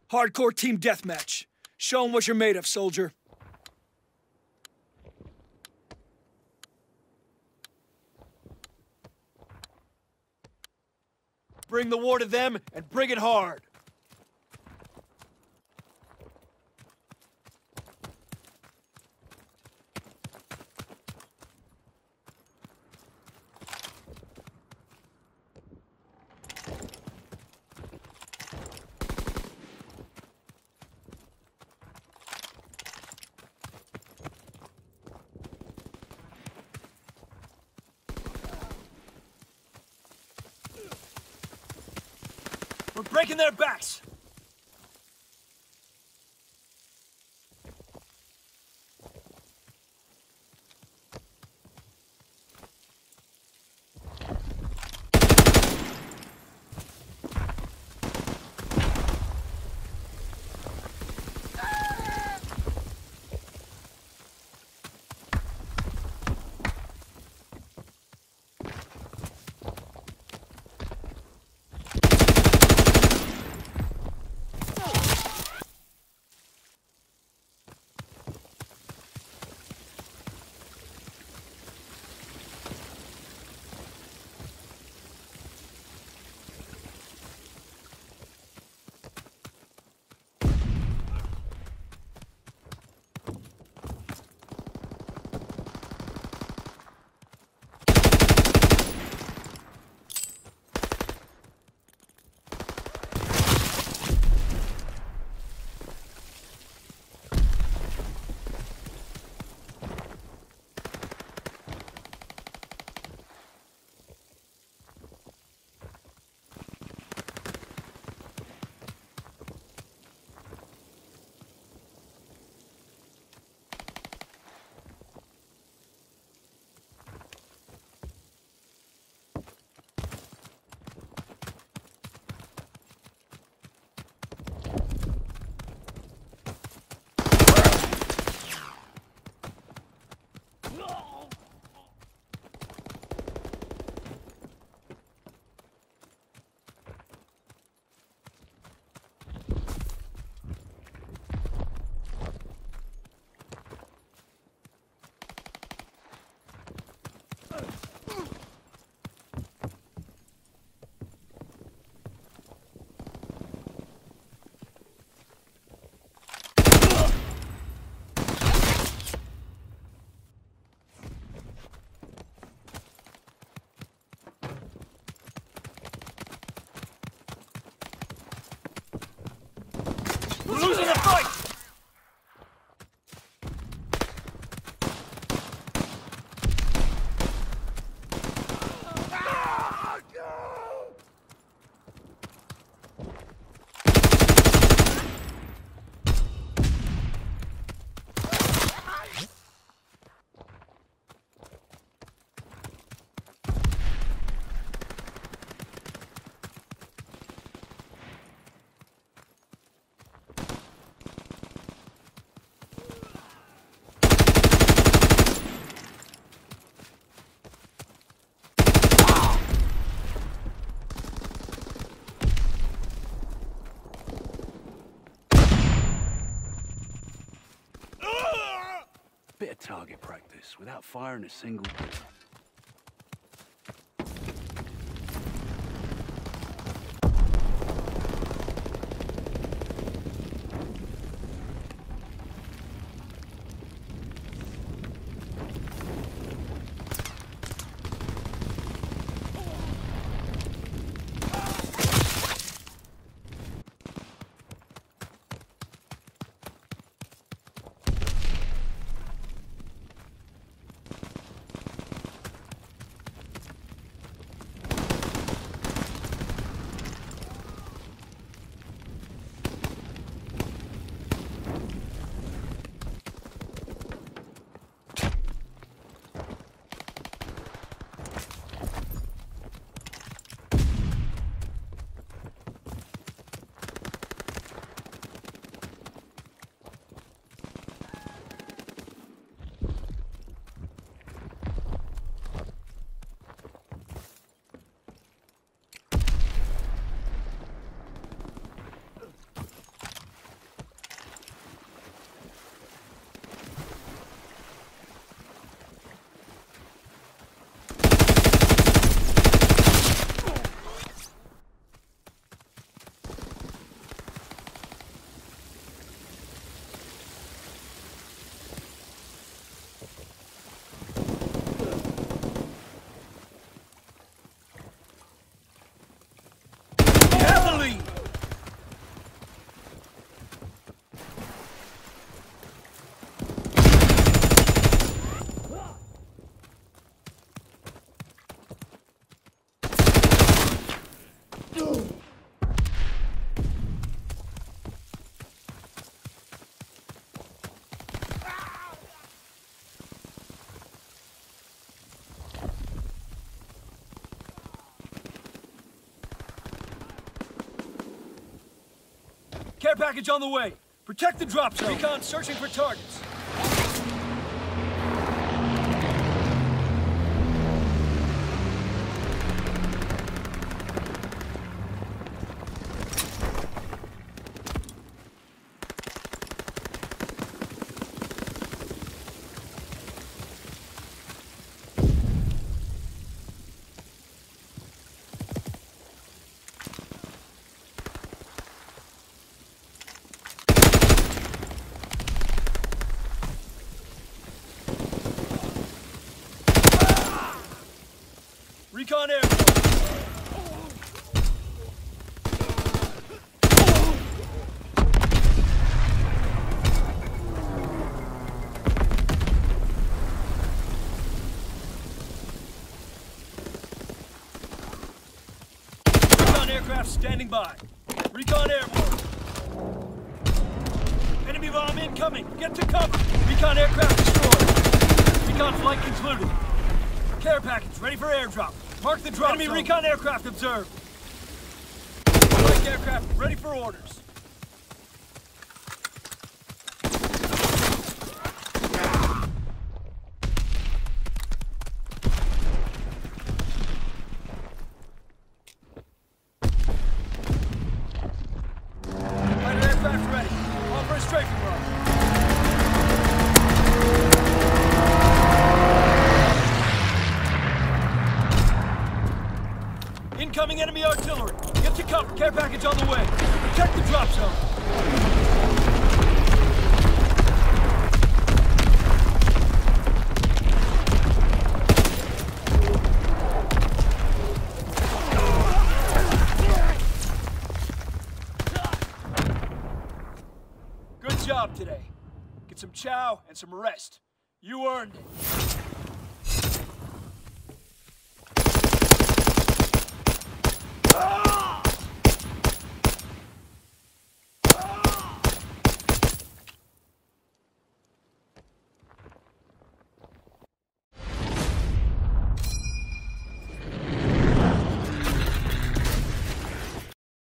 Hardcore team deathmatch. Show 'em what you're made of, soldier. Bring the war to them and bring it hard. We're breaking their backs! We're losing the fight! Bit of target practice without firing a single bullet. Care package on the way. Protect the drop zone. Recon searching for targets. Recon airborne. Recon aircraft standing by. Recon airborne. Enemy bomb incoming. Get to cover. Recon aircraft destroyed. Recon flight concluded. Care package ready for airdrop. Mark the drop Enemy zone. Recon aircraft observed. Strike aircraft ready for orders. Fighter aircraft ready. All for a strafing run. Incoming enemy artillery. Get to cover. Care package on the way. Protect the drop zone. Good job today. Get some chow and some rest. You earned it.